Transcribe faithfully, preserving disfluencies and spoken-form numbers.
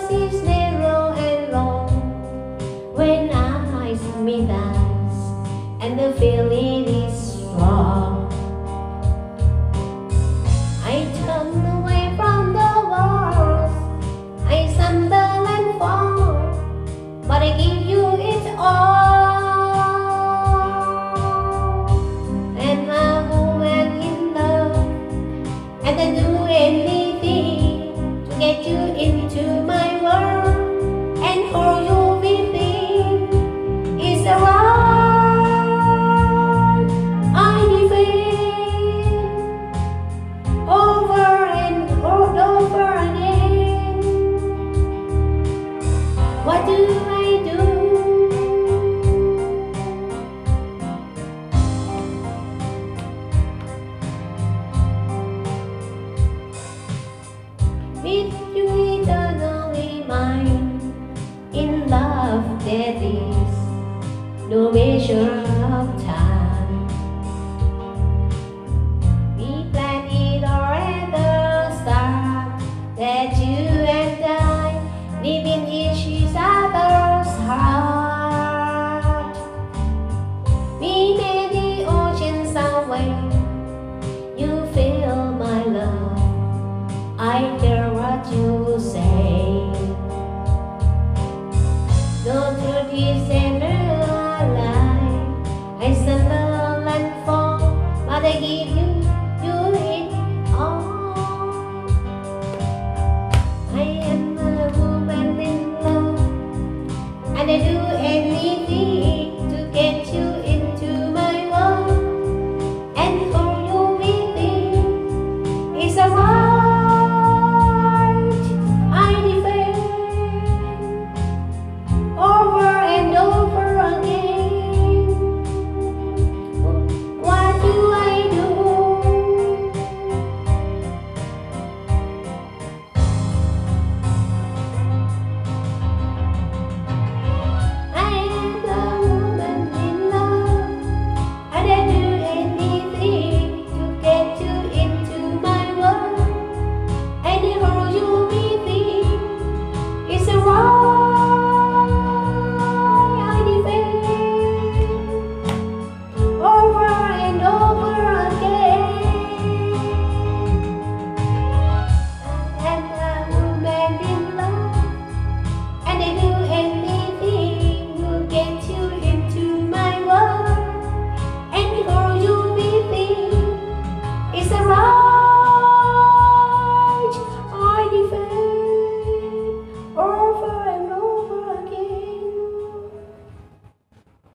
seems narrow and long when our eyes meet us and the feeling is strong. I turn away from the walls, I stumble and fall, but I give you it all. And I'm a woman in love, and I do anything to get you into my world and hold